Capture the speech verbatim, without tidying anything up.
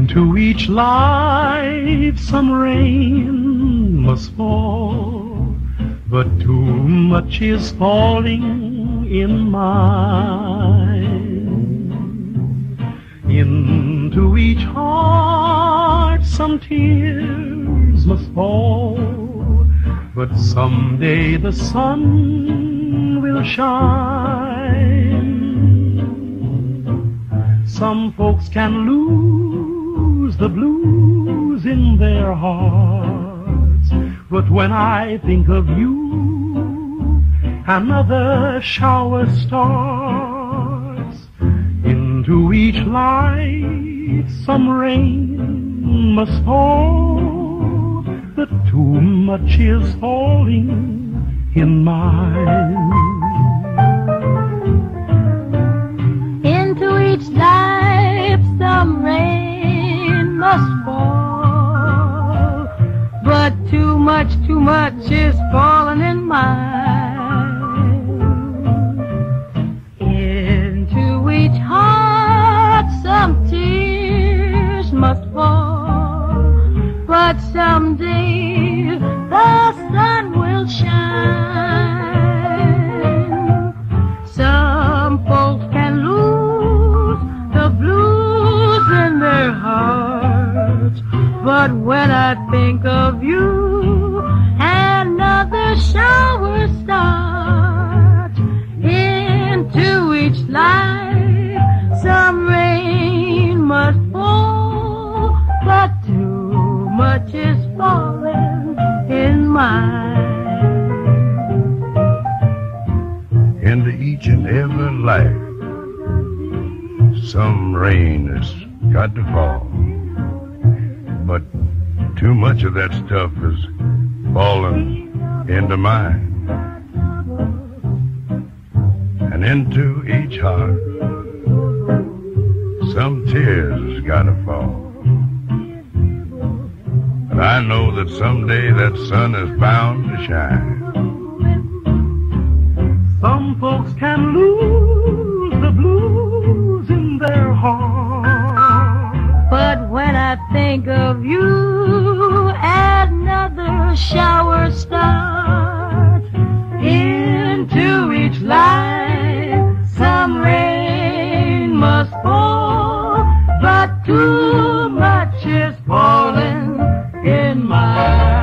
Into each life some rain must fall, but too much is falling in mine. Into each heart some tears must fall, but someday the sun will shine. Some folks can lose the blues in their hearts, but when I think of you, another shower starts. Into each life some rain must fall, but too much is falling in mine. Into each life some rain must fall, but too much, too much is falling in mine. Into each heart some tears must fall, but someday the sun will shine. Some folks can lose the blues in their hearts, but when I think of you, another shower starts. Into each life some rain must fall, but too much is falling in mine. Into each and every life some rain has got to fall, but too much of that stuff is falling into mine. And into each heart some tears gotta fall, but I know that someday that sun is bound to shine. Some folks can lose the blues in their heart, but when I think of you, another shower starts. Into each life some rain must fall, but too much is falling in mine.